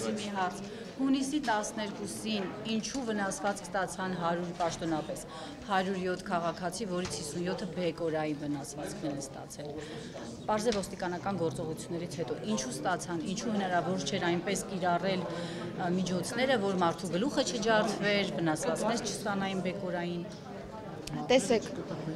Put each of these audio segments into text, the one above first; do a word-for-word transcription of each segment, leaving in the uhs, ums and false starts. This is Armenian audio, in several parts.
լսի մի հարց։ Հունիսի տասներկուսին ինչու վնասվածք ստացան հարյուր պաշտոնապես, հարյուր յոթ քաղաքացի, որից հիսունյոթը բեկորային վնասվածքներ են ստացել։ Պարզ է ոստիկանական գործողություններից հետո ինչու ստացան, ինչու հնարավոր չէր այնպես կիրառել միջոցները, որ մարդու գլուխը չջարդվեր, վնասվածքներ չստանային բեկորային։ Տեսեք,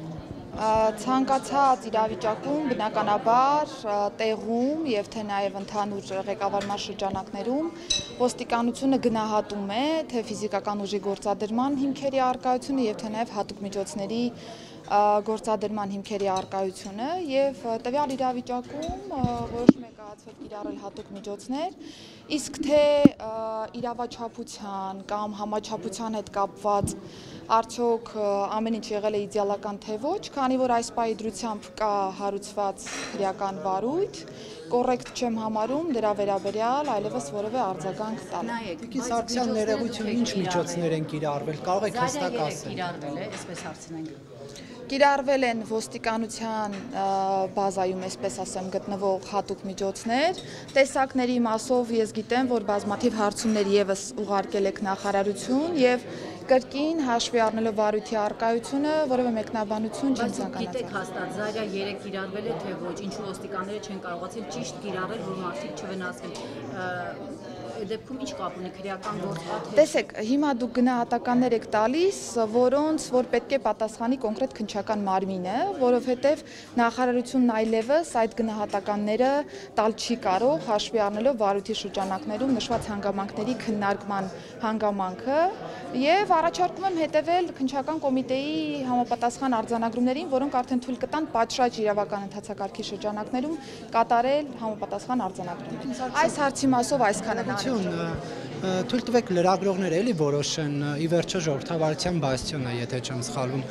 ցանկացած իրավիճակում բնականաբար տեղում եւ թե նաեւ ընդհանուր ղեկավարման շրջանակներում ոստիկանությունը գնահատում է թե ֆիզիկական ուժի գործադրման հիմքերի առկայությունը եւ թե նաեւ հատուկ միջոցների գործադրման հիմքերի առկայությունը եւ տվյալ իրավիճակում որոշ մեկացվել կիրառել հատուկ միջոցներ, իսկ թե իրավաչափության կամ համաչափության հետ կապված արդյոք ամեն ինչ եղել է իդեալական թե ոչ, քանի որ այս պահի դրությամբ կա հարուցված քրեական վարույթ, կոռեկտ չեմ համարում դրա վերաբերյալ այլևս որևէ արձագանք տալ։ Տիկին Սարգսյան ներողություն ինչ միջոցներ են կիրառվել, կարող եք հստակ ասել։ Կիրառվել է, այսպես հարցնենք։ Կիրառվել են ոստիկանության բազայում, այսպես ասեմ, գտնվող հատուկ միջոցներ, տեսակների մասով ես գիտեմ, որ բազմաթիվ հարցումներ եւս ուղարկել եք նախարարություն եւ կրկին հաշվի առնելով վարույթի առկայությունը, որևէ մեկնաբանություն չեմ ցանկացել։ Գիտեք հաստատ Զարյա երեք կիրառվել է թե ոչ, ինչու ոստիկանները չեն կարողացել ճիշտ կիրառել, որ մարդիկ չվնասվեն։ Դեպքում ինչ կապ ունի քրեական գործ։ Տեսեք, հիմա դուք գնահատականներ եք տալիս, որոնց որ պետք է պատասխանի կոնկրետ քննչական մարմինը, որովհետև նախարարությունն այլևս այդ գնահատականները տալ չի կարող հաշվի առնելով վարույթի շրջանակներում նշված հանգամանքների քննարկման հանգամանքը եւ առաջարկում եմ հետեւել քննչական կոմիտեի համապատասխան արձանագրումներին, որոնք արդեն թույլ կտան պատշաճ իրավական ընթացակարգի շրջանակներում կատարել համապատասխան արձանագրումներ։ Այս հարցի մասով այսքանը։ Թույլ տվեք լրագրողներ էլի որոշեն, ի վերջո ժողովրդավարության բաստիոնը, եթե չեմ սխալվում։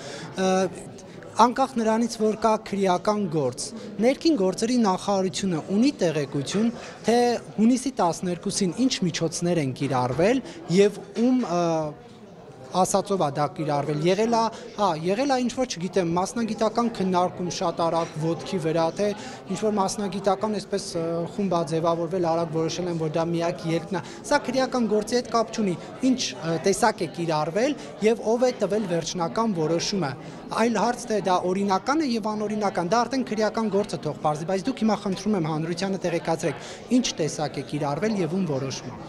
Անկախ նրանից, որ կա քրեական գործ, ներքին գործերի նախարարությունը ունի տեղեկություն, թե հունիսի տասներկուսին ինչ միջոցներ են կիրառվել եւ ում ասածով է դա կիրառվել, եղել է, հա, եղել է ինչ-որ չգիտեմ, մասնագիտական քննարկում շատ արագ ոտքի վրա, թե ինչ-որ մասնագիտական այսպես խումբ է ձևավորվել, արագ որոշել են, որ դա միակ ելքն է։ Սա քրեական գործի հետ կապ չունի, ինչ տեսակ է կիրառվել եւ ով է տվել վերջնական որոշումը։ Այլ հարց թե դա օրինական է եւ անօրինական, դա արդեն քրեական գործը թող բարձի, բայց դուք հիմա խնդրում եմ հանրությանը տեղեկացրեք, ինչ տեսակ է կիրառվել եւ ում որոշումը։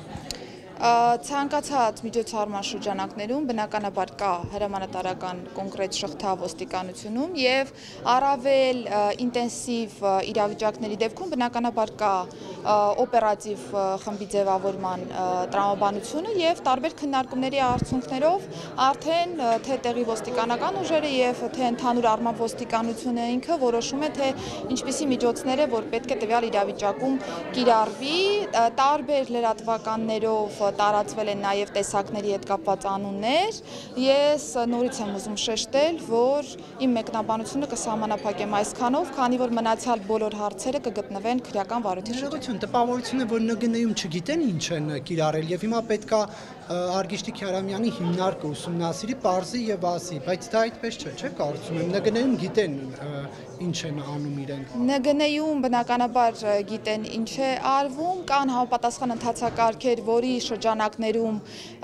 Ցանկացած միջոցառման շրջանակներում բնականաբար կա հրամանատարական կոնկրետ շղթա ոստիկանությունում եւ առավել ինտենսիվ իրավիճակների դեպքում բնականաբար կա օպերատիվ խմբի ձևավորման տրամաբանությունը եւ տարբեր քննարկումների արդյունքներով արդեն թե տեղի ոստիկանական ուժերը եւ թե ընդհանուր առմամբ ոստիկանությունը ինքը որոշում է թե ինչպիսի միջոցներ է որ պետք է տվյալ իրավիճակում կիրառվի տարբեր լրատվականներով տարածվել են նաև տեսակների հետ կապված անուններ, ես նորից եմ ուզում շեշտել, որ իմ մեկնաբանությունը կսահմանափակեմ այսքանով, քանի որ մնացյալ բոլոր հարցերը կգտնվեն քրեական վարույթի շրջանում։ Տպավորություն է, որ ՆԳՆ-ում չգիտեն ինչ են կիրառել եւ հիմա պետք է Արգիշտի Քյարամյանի հիմնարկը ուսումնասիրի, պարզի եւ ասի, բայց դա այդպես չէ, չէ՞ կարծում եմ, ՆԳՆ-ում գիտեն ինչ են անում իրենք։ ՆԳՆ-ում բնականաբար գիտեն ինչ է արվում, կան համապատասխան ընթացակարգեր, որի շրջանակներում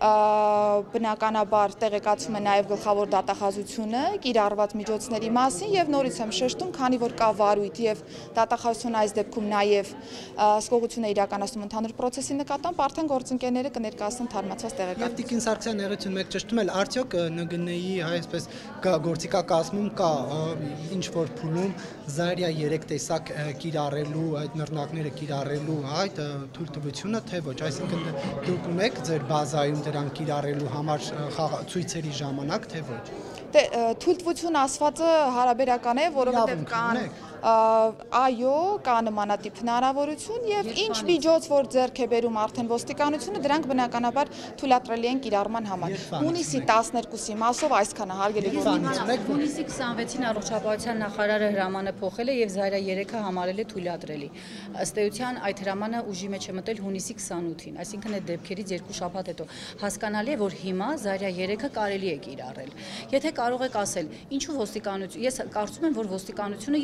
բնականաբար տեղեկացում է նաև գլխավոր դատախազությունը կիրառված միջոցների մասին եւ նորից եմ շեշտում, քանի որ կա վարույթ եւ դատախազությունը այս դեպքում նաև հսկողություն է իրականացնում ընդհանուր process-ի նկատմամբ, արդեն գործընկերները կներկայացնեն թարմացված տեղեկատվություն։ Տիկին Սարգսյան ներողություն մեկ ճշտում էլ, արդյոք ՆԳՆ-ի այսպես գործիքակազմում կա ինչ որ փուլում Զարյա երեք տեսակ կիրառելու, այդ նռնակները կիրառելու այդ թույլտվությունը, թե ոչ, այսինքն դուք ունեք ձեր բազայում դրանք կիրառելու համար ցույցերի ժամանակ, թե ոչ։ Թույլտվություն ասվածը հարաբերական է, որովհետև կան այո, կա նմանատիպ հնարավորություն եւ ինչ միջոց որ ձեռք է բերում արդեն ոստիկանությունը, դրանք բնականաբար թույլատրելի են կիրառման համար։ Հունիսի տասներկուսի մասով այսքանը հարգելի գործընկերներ։ Հունիսի քսանվեցին առողջապահության նախարարը հրամանը փոխել է եւ Զարյա երեքը համարել է թույլատրելի։ Ըստ էության այդ հրամանը ուժի մեջ է մտել հունիսի քսանութին, այսինքն այդ դեպքերից երկու շաբաթ հետո։ Հասկանալի է, որ հիմա Զարյա երեքը կարելի է կիրառել։ Եթե կարող եք ասել, ինչու ոստիկանություն, ես կարծում եմ, որ ոստիկանությունը եւս տեղի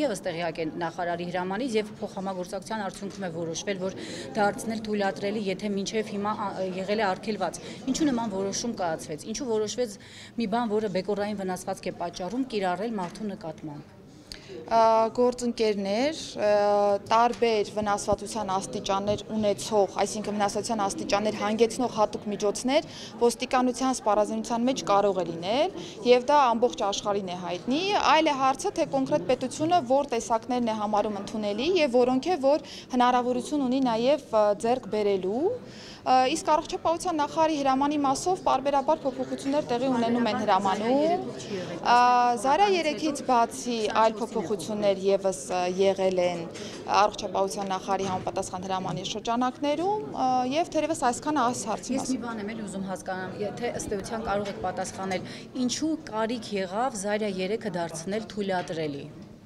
տեղյակ է նախարարի հրամանից եւ փոխհամագործակցության արդյունքում է որոշվել, որ դարձնել թույլատրելի, եթե մինչեւ հիմա եղել է արգելված։ Ինչու նման որոշում կայացվեց։ Ինչու որոշվեց մի բան, որը բեկորային վնասվածք է պատճառում կիրառել մարդու նկատմամբ։ Գործընկերներ, տարբեր վնասվածության աստիճաններ ունեցող, այսինքն վնասվածության աստիճաններ հանգեցնող հատուկ միջոցներ ոստիկանության սպառազինության մեջ կարող է լինել եւ դա ամբողջ աշխարհին է հայտնի, այլ է հարցը, թե կոնկրետ պետությունը որ տեսակներն է համարում ընդունելի եւ որոնք է որ հնարավորություն ունի նաեւ ձեռք բերելու Իսկ առողջապահության նախարարի հրամանի մասով պարբերաբար փոփոխություններ տեղի ունենում են հրամանում։ Զարա երեքից բացի այլ փոփոխություններ եւս եղել են առողջապահության նախարարի համապատասխան հրամանի շրջանակներում եւ թերևս այսքանը այս հարցի մասին։ Ես մի բան եմ էլ ուզում հասկանամ, եթե ըստ էության կարող եք պատասխանել, ինչու կարիք եղավ Զարա երեքը դարձնել թույլատրելի։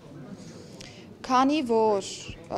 Քանի որ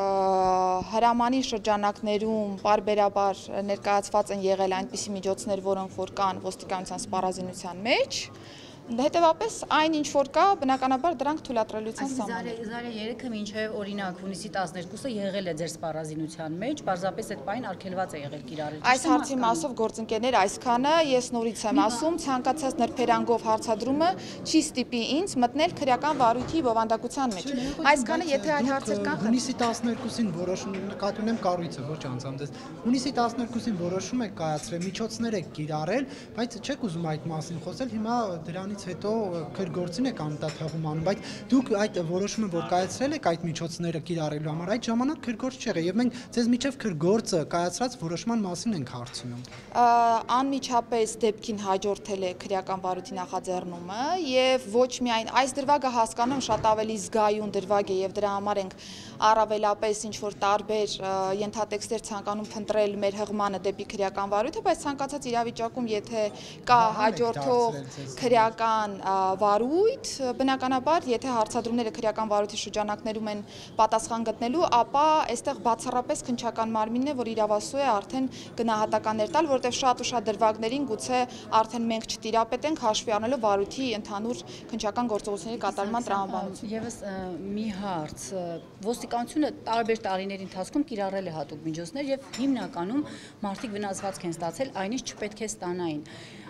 հրամանի շրջանակներում պարբերաբար ներկայացված են եղել այնպիսի միջոցներ, որոնք որ կան ոստիկանության սպառազինության մեջ, հետևապես այն ինչ որ կա, բնականաբար դրանք թույլատրելիության սահման են։ Զարա երեքը մինչև օրինակ հունիսի տասներկուսը եղել է ձեր սպառազինության մեջ, պարզապես այդ պայն արգելված է եղել կիրառել։ Այս հարցի մասով գործընկերներ այսքանը ես նորից եմ ասում, ցանկացած նրբերանգով հարցադրումը չի ստիպի ինձ մտնել քրեական վարույթի բովանդակության մեջ։ Այսքանը եթե այլ հարցեր կան, հունիսի տասներկուսին որոշում նկատի ունեմ կառույցը, ոչ անձամբ։ Հունիսի տասներկուսին որոշում եք կայացրել, միջոցներ եք կիրառել, բայց չեք ուզում այդ մասին խոսել, հիմա դրանից հետո քրգործին եք անտաթաղում անում, բայց դուք այդ որոշումը որ կայացրել եք այդ միջոցները կիրառելու համար, այդ ժամանակ քրգործ չեղե եւ մենք ձեզ միջև քրգործը կայացրած որոշման մասին ենք հարցնում։ Անմիջապես դեպքին հաջորդել է քրեական վարույթի նախաձեռնումը եւ ոչ միայն այս դրվագը հասկանում շատ ավելի զգայուն դրվագ է եւ դրա համար ենք առավելապես ինչ որ տարբեր ենթատեքստեր ցանկանում փնտրել մեր հղմանը դեպի քրեական վարույթը, բայց ցանկացած իրավիճակում եթե կա հաջորդող քրեական վարույթ, բնականաբար եթե հարցադրումները քրեական վարույթի շրջանակներում են պատասխան գտնելու, ապա այստեղ բացառապես քննչական մարմինն է, որ իրավասու է արդեն գնահատականներ տալ, որովհետև շատ ու շատ դրվագներին գուցե արդեն մենք չտիրապետենք հաշվի առնելով վարույթի ընդհանուր քննչական գործողությունների կատարման տրամաբանությունը։ Եվս մի հարց, ոստիկանությունը տարբեր տարիների ընթացքում կիրառել է հատուկ միջոցներ եւ հիմնականում մարդիկ վնասվածք են ստացել, այն ինչ չպետք է ստանային։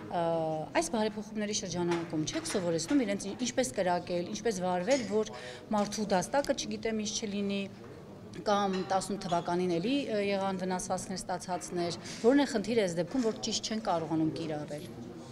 Այս բարեփոխումների շրջանակում չեք սովորեցնում իրենց ինչպես կրակել, ինչպես վարվել, որ մարդու դաստակը չգիտեմ ինչ չլինի կամ տասնութ թվականին էլի եղան վնասվածքներ ստացածներ, որն է խնդիրը այս դեպքում, որ ճիշտ չեն կարողանում կիրառել։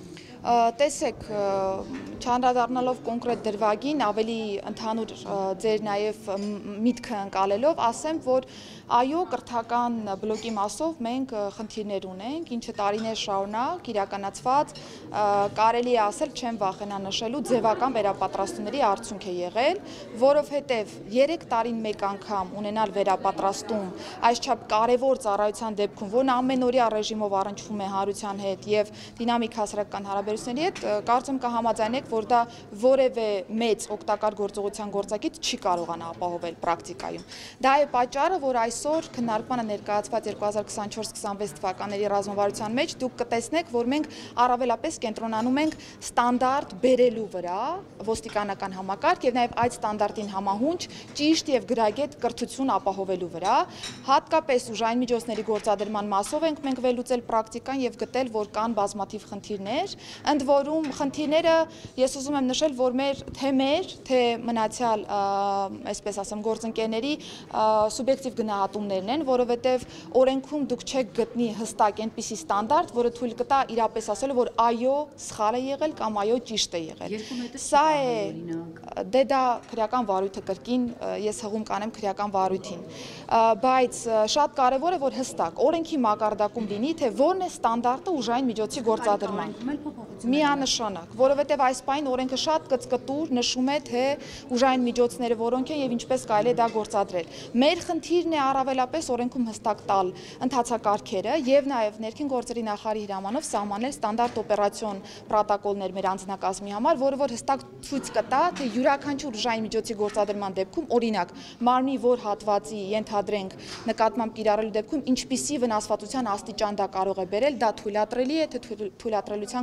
Տեսեք, չանդրադառնալով կոնկրետ դրվագին, ավելի ընդհանուր ձեր նաև միտքը ընկալելով, ասեմ, որ այո, կրթական բլոկի մասով մենք խնդիրներ ունենք, ինչը տարիներ շարունակ իրականացված, կարելի է ասել, չեմ վախենա նշելու, ձևական վերապատրաստումների արդյունք է եղել, որովհետև երեք տարին մեկ անգամ ունենալ վերապատրաստում այսչափ կարևոր ծառայության դեպքում, որն ամենօրյա ռեժիմով առնչվում է հանրության հետ եւ դինամիկ հասարակական հարաբերությունների հետ, կարծում կհամաձայնեք, որ դա որևէ մեծ օգտակար գործողության գործակից չի կարողանա ապահովել պրակտիկայում։ Դա է պատճառը, որ այսօր քննարկմանը ներկայացված երկու հազար քսանչորս քսանվեց թվականների ռազմավարության մեջ դուք կտեսնեք, որ մենք առավելապես կենտրոնանում ենք ստանդարտ բերելու վրա ոստիկանական համակարգ եւ նաեւ այդ ստանդարտին համահունչ ճիշտ եւ գրագետ կրթություն ապահովելու վրա, հատկապես ուժային միջոցների գործադրման մասով ենք մենք վերլուծել պրակտիկան եւ գտել, որ կան բազմաթիվ խնդիրներ, ընդ որում խնդիրները ես ուզում եմ նշել, որ մեր թե մեր, թե մնացյալ, այսպես ասեմ, գործընկերների սուբյեկտիվ գնահատումներն են, որովհետև օրենքում դուք չեք գտնի հստակ այնպիսի ստանդարտ, որը թույլ կտա իրապես ասելու, որ այո, սխալ է եղել կամ այո, ճիշտ է եղել։ Սա է, դե դա քրեական վարույթը կրկին, ես հղում կանեմ քրեական վարույթին, բայց շատ կարևոր է, որ հստակ օրենքի մակարդակում լինի, թե որն է ստանդարտը ուժային միջոցի գործադրման։ Միանշանակ, որովհետև այս պայն օրենքը շատ կծկտուր նշում է, թե ուժային միջոցները որոնք են եւ ինչպես կարելի է դա գործադրել։ Մեր խնդիրն է առավելապես օրենքում հստակ տալ ընթացակարգերը եւ նաեւ ներքին գործերի նախարարի հրամանով սահմանել ստանդարտ օպերացիոն պրոտոկոլներ մեր անձնակազմի համար, որը որ հստակ ցույց կտա, թե յուրաքանչյուր ուժային միջոցի գործադրման դեպքում, օրինակ, մարմնի որ հատվածի ենթադրենք նկատմամբ կիրառելու դեպքում ինչպիսի վնասվածության աստիճան դա կարող է բերել, դա թույլատրելի է, թե թույլատրելիության կոնկրետ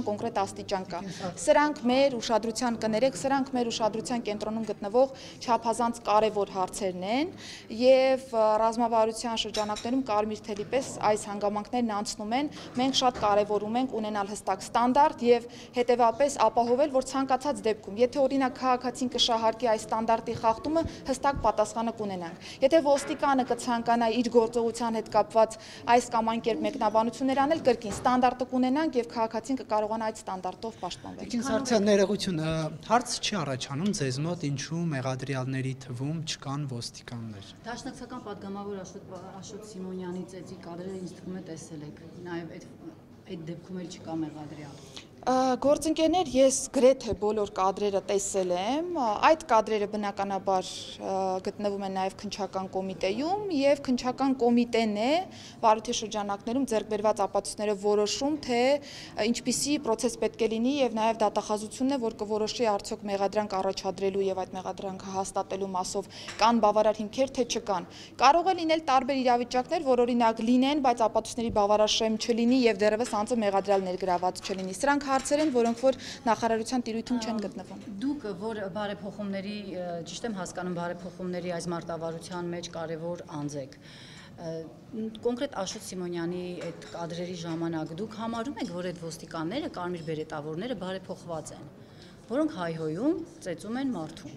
աստիճան կա։ Սրանք մեր ուշադրության կներեք, սրանք մեր ուշադրության կենտրոնում գտնվող չափազանց կարևոր հարցերն են եւ ռազմավարության շրջանակներում կարմիր թելի պես այս հանգամանքներն անցնում են։ Մենք շատ կարևորում ենք ունենալ հստակ ստանդարտ եւ հետեւաբար ապահովել, որ ցանկացած դեպքում, եթե օրինակ քաղաքացին կշահարկի այս ստանդարտի խախտումը, հստակ պատասխանը կունենանք։ Եթե ոստիկանը կցանկանա իր գործողության հետ կապված այս կամ այն կերպ մեկնաբանություններ անել, կրկին ստանդարտը կունենանք եւ քաղաքացին կկարողանա այդ ստանդարտով պաշտպանվել։ Տիկին Սարգսյան, ներողություն, հարց չի առաջանում ձեզ մոտ, ինչու մեղադրյալների թվում չկան ոստիկաններ։ Դաշնակցական պատգամավոր Աշոտ Աշոտ Սիմոնյանի ծեծի կադրերը ինձ թվում է տեսել եք, նաեւ այդ այդ դեպքում էլ չկա մեղադրյալ։ Գործընկերներ, ես գրեթե բոլոր կադրերը տեսել եմ, այդ կադրերը բնականաբար գտնվում են նաև քննչական կոմիտեում եւ քննչական կոմիտեն է վարույթի շրջանակներում ձեռք բերված ապացույցները որոշում, թե ինչպիսի process պետք է լինի եւ նաև դատախազությունն է, որ կորոշի արդյոք մեղադրանք առաջադրելու եւ այդ մեղադրանքը հաստատելու մասով կան բավարար հիմքեր, թե չկան։ Կարող է լինել տարբեր իրավիճակներ, որ օրինակ լինեն, բայց ապացույցների բավարար շեմ չլինի եւ դեռևս անձը մեղադրյալ ներգրաված չլինի։ Սրանք հարցեր են, որոնք որ նախարարության տիրույթում չեն գտնվում։ Դուք որ բարեփոխումների, ճիշտ եմ հասկանում, բարեփոխումների այս մարտավարության մեջ կարևոր անձ եք։ Կոնկրետ Աշոտ Սիմոնյանի այդ կադրերի ժամանակ դուք համարում եք, որ այդ ոստիկանները, կարմիր բերետավորները բարեփոխված են, որոնք հայհոյում, ծեծում են մարդուն։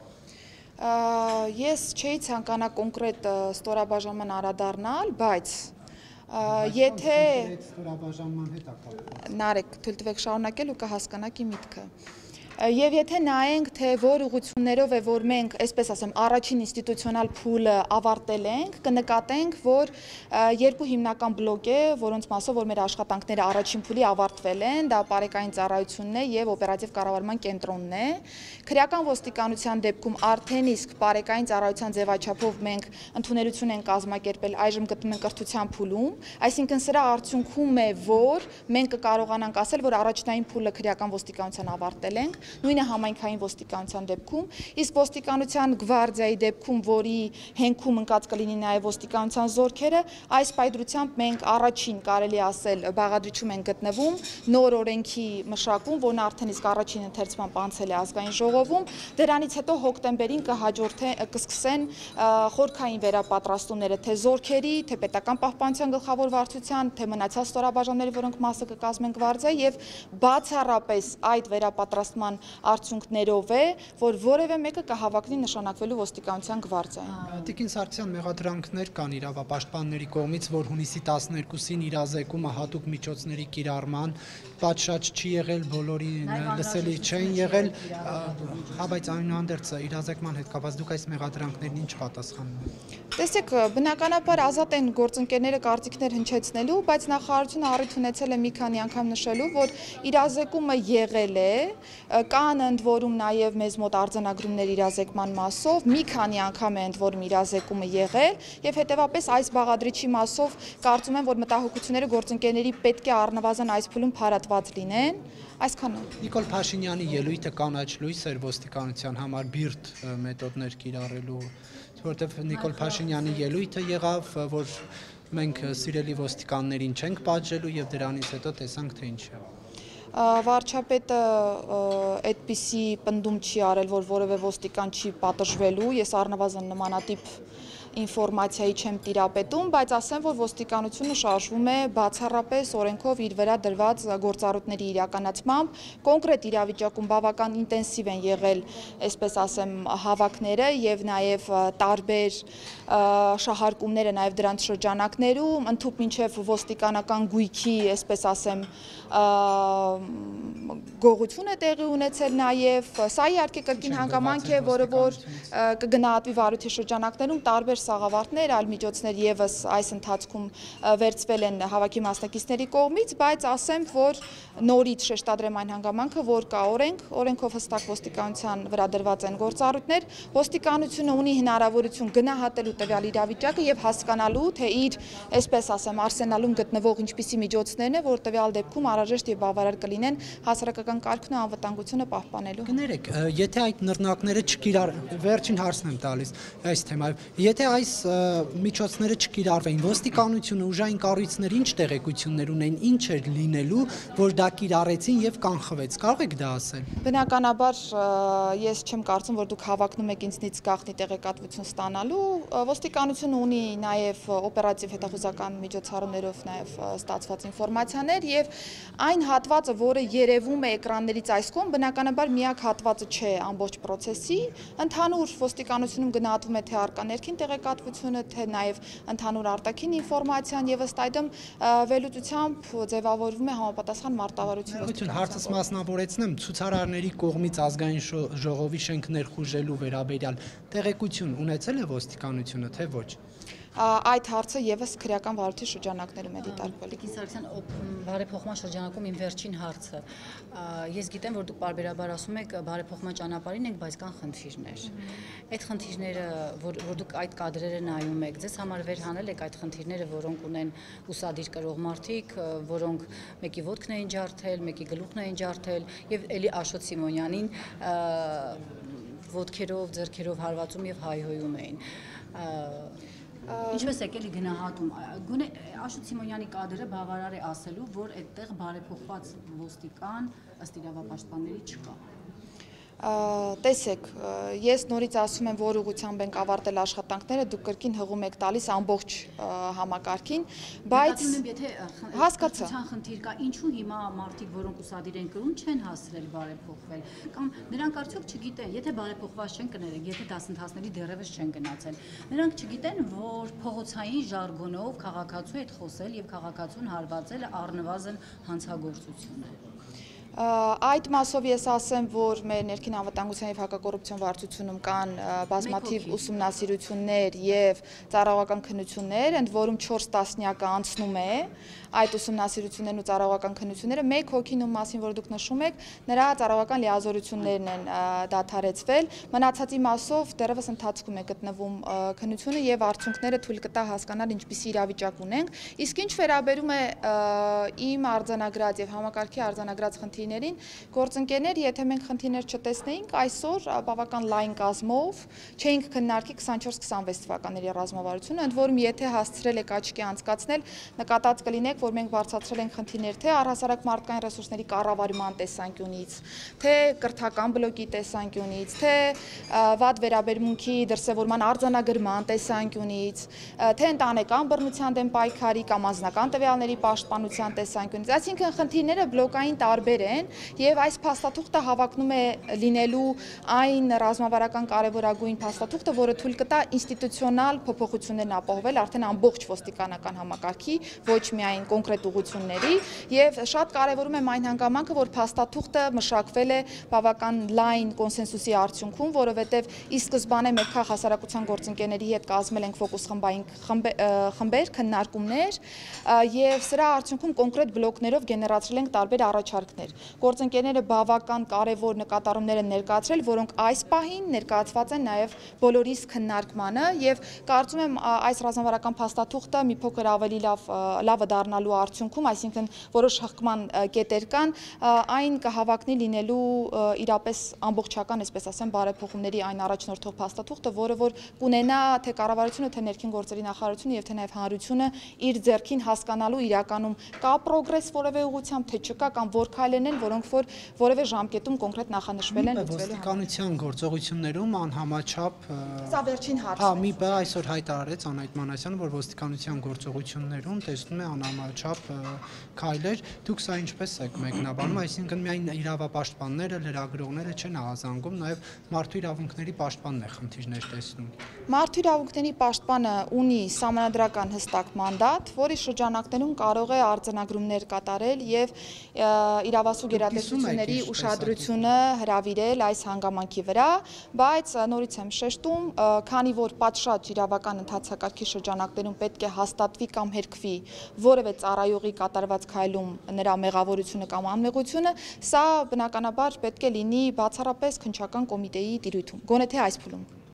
Ես չէի ցանկանա կոնկրետ ստորաբաժանման անդրադառնալ, բայց եթե Նարեկ, թույլ տվեք շարունակել ու կհասկանաք իմ միտքը։ Եվ եթե նայենք, թե որ ուղղություններով է, որ մենք, այսպես ասեմ, առաջին ինստիտուցիոնալ փուլը ավարտել ենք, կնկատենք, որ երկու հիմնական բլոկ է, որոնց մասով որ մեր աշխատանքները առաջին փուլի ավարտվել են, դա բարեկային ծառայությունն է եւ օպերատիվ կառավարման կենտրոնն է։ Քրեական ոստիկանության դեպքում արդեն իսկ բարեկային ծառայության ձևաչափով մենք ընդունելություն են կազմակերպել, այժմ գտնվում ենք կրթության փուլում, այսինքն սրա արդյունքում է, որ մենք կկարողանանք ասել, որ առաջնային փուլը քրեական ոստիկանության ավարտել ենք, նույնը համայնքային ոստիկանության դեպքում, իսկ ոստիկանության գվարդիայի դեպքում, որի հենքում ընկած կլինի նաև ոստիկանության զորքերը, այս պայծրությամբ մենք առաջին կարելի ասել բաղադրիչում են գտնվում նոր օրենքի մշակում, որն արդեն իսկ առաջին ընթերցման անցել է ազգային ժողովում, դրանից հետո հոկտեմբերին կսկսեն խորքային վերապատրաստումները թե զորքերի, թե պետական պահպանության գլխավոր վարչության, թե մնացած ստորաբաժանումների, որոնք մասը կկազմեն գվարդիայի եւ բացառապես այդ վերապատրաստման արդյունքներով է, որ որևէ մեկը կհավաքվի նշանակվելու ոստիկանության գվարդիային։ Տիկին Սարգսյան, մեղադրանքներ կան իրավապաշտպանների կողմից, որ հունիսի տասներկուսին իրազեկումը հատուկ միջոցների կիրառման պատշաճ չի եղել, բոլորի լսելի չեն եղել, հա, բայց այնուհանդերձ իրազեկման հետ կապված դուք այս մեղադրանքներին ինչ պատասխանում եք։ Տեսեք, բնականաբար ազատ են գործընկերները կարծիքներ հնչեցնելու, բայց նախարարությունը առիթ ունեցել է մի քանի անգամ նշելու, որ իրազեկումը եղել է, կան ընդ որում նաև մեզ մոտ արձանագրումներ իրազեկման մասով, մի քանի անգամ է ընդ որում իրազեկումը եղել եւ հետեւաբար այս բաղադրիչի մասով կարծում եմ, որ մտահոգությունները գործընկերների պետք է առնվազն այս փուլում փարատված լինեն, այսքանը։ Նիկոլ Փաշինյանի ելույթը կանաչ լույս էր ոստիկանության համար բիրտ մեթոդներ կիրառելու, որտեղ Նիկոլ Փաշինյանի ելույթը եղավ, որ մենք սիրելի ոստիկաններին չենք պատժելու եւ դրանից հետո տեսանք թե ինչ է։ Վարչապետը այդպիսի պնդում չի արել, որ որևէ ոստիկան չի պատժվելու, ես առնվազն նմանատիպ ինֆորմացիայի չեմ տիրապետում, բայց ասեմ, որ ոստիկանությունը շարժվում է բացառապես օրենքով իր վրա դրված գործառույթների իրականացմամբ, կոնկրետ իրավիճակում բավական ինտենսիվ են եղել, այսպես ասեմ, հավաքները եւ նաեւ տարբեր շահարկումները նաեւ դրանց շրջանակներում, ընդհուպ մինչեւ ոստիկանական գույքի, այսպես ասեմ, գողություն է տեղի ունեցել նաև, սա իհարկե կրկին հանգամանք է, որը որ կգնահատվի վարույթի շրջանակներում տարբեր սաղավարտներ, այլ միջոցներ եւս այս ընթացքում վերցվել են հավաքի մասնակիցների կողմից, բայց ասեմ, որ նորից շեշտադրեմ այն հանգամանքը, որ կա օրենք, օրենքով հստակ ոստիկանության վրա դրված են գործառույթներ, ոստիկանությունը ունի հնարավորություն գնահատելու տվյալ իրավիճակը եւ հասկանալու, թե իր, այսպես ասեմ, արսենալում գտնվող ինչպիսի միջոցներն է, որ տվյալ դեպքում անհրաժեշտ եւ բավարար կլինեն հասարակական քաղաքական կարգն ու անվտանգությունը պահպանելու։ Կներեք, եթե այդ նռնակները չկիրառ, վերջին հարցն եմ տալիս այս թեմայով, եթե այս միջոցները չկիրառվեին, ոստիկանությունը, ուժային կառույցները ինչ տեղեկություններ ունեն, ինչ էր լինելու, որ դա կիրառեցին եւ կանխվեց, կարող եք դա ասել։ Բնականաբար ես չեմ կարծում, որ դուք հավակնում եք ինձնից գաղտնի տեղեկատվություն ստանալու, ոստիկանությունը ունի նաեւ օպերատիվ հետախուզական միջոցառումներով նաեւ ստացված ինֆորմացիաներ եւ այն հատվածը, որը երևում է էկրաններից այս կողմ, բնականաբար միակ հատվածը չէ ամբողջ process-ի, ընդհանուր ոստիկանությունում գնահատվում է թե առկա ներքին տեղեկատվությունը, թե նաեւ ընդհանուր արտաքին ինֆորմացիան եւ ըստ այդմ վերլուծությամբ ձևավորվում է համապատասխան մարտավարություն։ Հարցս մասնավորեցնեմ, ցուցարարների կողմից ազգային ժողովի շենք ներխուժելու վերաբերյալ տեղեկություն ունեցել է ոստիկանությունը, թե ոչ։ Այդ հարցը եւս քրեական վարույթի շրջանակներում է դիտարկվել։ Տիկին Սարգսյան, բարեփոխման շրջանակում իմ վերջին հարցը։ Ես գիտեմ, որ դուք պարբերաբար ասում եք բարեփոխման ճանապարհին եք, բայց կան խնդիրներ։ Այդ խնդիրները, որ որ դուք այդ կադրերը նայում եք, ձեզ համար վերհանել եք այդ խնդիրները, որոնք ունեն ուսադիր կրող մարդիկ, որոնք մեկի ոտքն էին ջարդել, մեկի գլուխն էին ջարդել, եւ էլի Աշոտ Սիմոնյանին ոտքերով, ձեռքերով հարվածում եւ հայհոյում էին։ Ինչպես եք էլի գնահատում, գոնե Աշոտ Սիմոնյանի կադրը բավարար է ասելու, որ այդտեղ բարեփոխված ոստիկան ըստ իրավապաշտպանների չկա։ Տեսեք, ես նորից ասում եմ, որ ուղղությամբ ենք ավարտել աշխատանքները, դուք կրկին հղում եք տալիս ամբողջ համակարգին, բայց հասկացա խնդիր կա, ինչու հիմա մարդիկ, որոնք ուսադիր են կրում, չեն հասցրել բարեփոխվել, կամ նրանք արդյոք չգիտեն, եթե բարեփոխված չեն կներեք, եթե դասընթացների դեռևս չեն գնացել, նրանք չգիտեն, որ փողոցային ժարգոնով քաղաքացու հետ խոսել եւ քաղաքացուն հարվածելը առնվազն հանցագործություն է։ Այդ մասով ես ասեմ, որ մեր ներքին անվտանգության եւ հակակոռուպցիոն վարչությունում կան բազմաթիվ ուսումնասիրություններ եւ ծառայողական քննություններ, ընդ որում չորս տասնյակը անցնում է այդ ուսումնասիրություններն ու ծառայողական քննությունները, մեկ հոգին ում մասին, որ դուք նշում եք, նրա ծառայողական լիազորություններն են դադարեցվել, մնացածի մասով դեռևս ընթացքում է գտնվում քննությունը եւ արդյունքները թույլ կտա հասկանալ ինչպիսի իրավիճակ ունենք, իսկ ինչ վերաբերում է իմ արձանագրած եւ համակարգի արձանագրած խնդիրներին, գործընկերներ, եթե մենք խնդիրներ չտեսնեինք, այսօր բավական լայն կազմով չէինք քննարկի քսանչորս քսանվեց թվականների ռազմավարությունը, ընդ որում եթե հասցրել եք աչքի անցկացնել, նկատած կլինեք, որ մենք բարձրացրել ենք խնդիրներ թե առհասարակ մարդկային ռեսուրսների կառավարման տեսանկյունից, թե կրթական բլոկի տեսանկյունից, թե վատ վերաբերմունքի դրսևորման արձանագրման տեսանկյունից, թե ընտանեկան բռնության դեմ պայքարի կամ անձնական տվյալների պաշտպանության տեսանկյունից, այսինքն խնդիրները բլոկային տարբեր են եւ այս փաստաթուղթը հավակնում է լինելու այն ռազմավարական կարևորագույն փաստաթուղթը, որը թույլ կտա ինստիտուցիոնալ փոփոխություններն ապահովել արդեն ամբողջ ոստիկանական համակարգի, ոչ միայն կոնկրետ ուղղությունների եւ շատ կարեւորում եմ այն հանգամանքը, որ փաստաթուղթը մշակվել է բավական լայն կոնսենսուսի արդյունքում, որովհետեւ ի սկզբանե մեր քաղաքասարակության գործընկերների հետ կազմել ենք ֆոկուս խմբային խմբեր, քննարկումներ եւ սրա արդյունքում կոնկրետ բլոկներով գեներացրել ենք տարբեր առաջարկներ։ Գործընկերները բավական կարևոր նկատառումներ են ներկայացրել, որոնք այս պահին ներկայացված են նաեւ բոլորիս քննարկմանը եւ կարծում եմ այս ռազմավարական փաստաթուղթը մի փոքր ավելի լավ լավը դառնալու արդյունքում, այսինքն որոշ հղկման կետեր կան, այն կհավակնի լինելու իրապես ամբողջական, այսպես ասեմ, բարեփոխումների այն առաջնորդող փաստաթուղթը, որը որ կունենա թե կառավարությունը, թե ներքին գործերի նախարարությունը եւ թե նաեւ հանրությունը իր ձեռքին հասկանալու իրականում կա պրոգրես որևէ ուղղությամբ, թե չկա կամ որ քայլերն են, որոնք որ որևէ ժամկետում կոնկրետ նախանշվել են լուծվելու համար։ Ոստիկանության գործողություններում անհամաչափ Սա վերջին հարցն է։ Հա, մի բան այսօր հայտարարեց Անահիտ Մանասյանը, որ ոստիկանության գործողություններում տեսնում է անհամաչափ քայլեր, դուք սա ինչպես եք մեկնաբանում, այսինքն միայն իրավապաշտպանները, լրագրողները չեն ահազանգում, նաև մարդու իրավունքների պաշտպանն է խնդիրներ տեսնում։ Մարդու իրավունքների պաշտպանը ունի սահմանադրական հստակ մանդատ, որի շրջանակներում կարող է արձանագրումներ կատարել եւ իրավասու գերատեսչությունների ուշադրությունը հրավիրել այս հանգամանքի վրա, բայց նորից եմ շեշտում, քանի որ պատշաճ իրավական ընթացակարգի շրջանակներում պետք է հաստատվի կամ հերքվի որևէ ծառայողի կատարված քայլում նրա մեղավորությունը կամ անմեղությունը, սա բնականաբար պետք է լինի բացառապես քննչական կոմիտեի տիրույթում, գոնե թե այս փուլում։